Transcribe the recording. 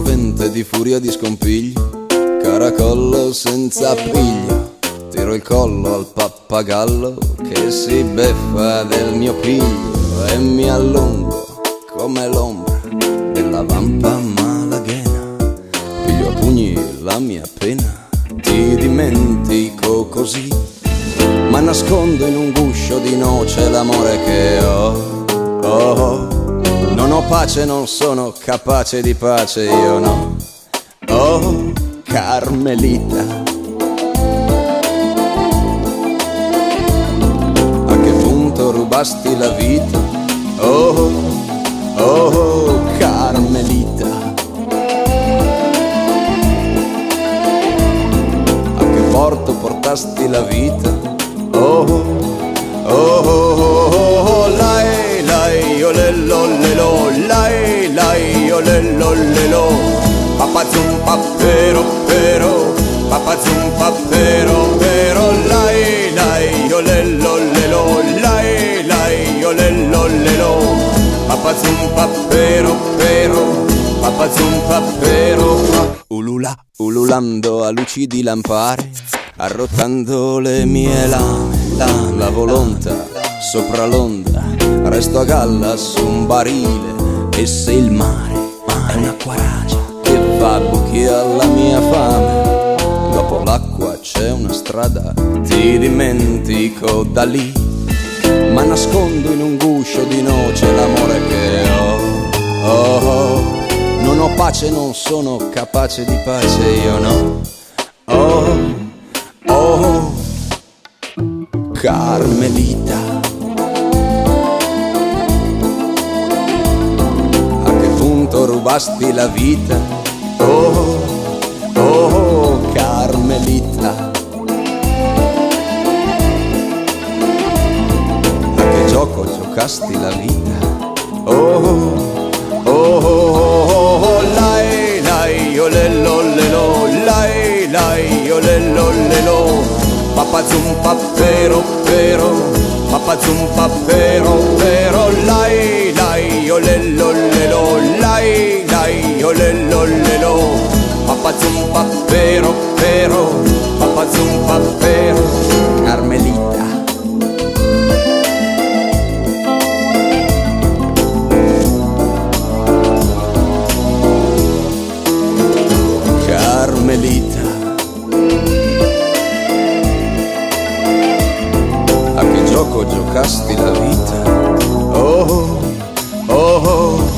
rovente di furia di scompiglio, caracollo senza appiglio, tiro il collo al pappagallo che si beffa del mio piglio e mi allungo come l'ombra della vampa malaghena, piglio a pugni la mia pena, ti dimentico così, ma nascondo in un guscio di noce l'amore che ho. Oh, non ho pace, non sono capace di pace, io no. Oh, Carmelita, a che punto rubasti la vita? Oh, oh, Carmelita, a che porto portasti la vita? Oh, oh, oh, oh, lai, lai, olello, lelo, lai, lai, olello, lelo, papazum, papero, pero, papazum, papero, pero, lai, lai, olello, lelo, lai, lai, olello, lelo, papazum, papero, pero, papazum, papero, ulula, ululando a luci di lampare, arrotando le mie lame, la volontà sopra l'onda, resto a galla su un barile, e se il mare è un'acqua ragia che fa buchi alla mia fame, dopo l'acqua c'è una strada, ti dimentico da lì, ma nascondo in un guscio di noce l'amore che ho. Oh, non ho pace, non sono capace di pace, io no. Oh, oh, Carmelita, a che punto rubasti la vita? Oh, oh, Carmelita, a che gioco giocasti la vita? Oh, oh, oh, oh, lai, lai, olello, lelo, lai, lai, olello, lelo, papazum, papero, pero, papazum, papero, pero, lai, lai, olello, lelo, lai, lai, olello, lelo, papazum, papero, pero, papazum, papero, Carmelita. Carmelita, a che gioco giocasti la vita? Oh, oh, oh,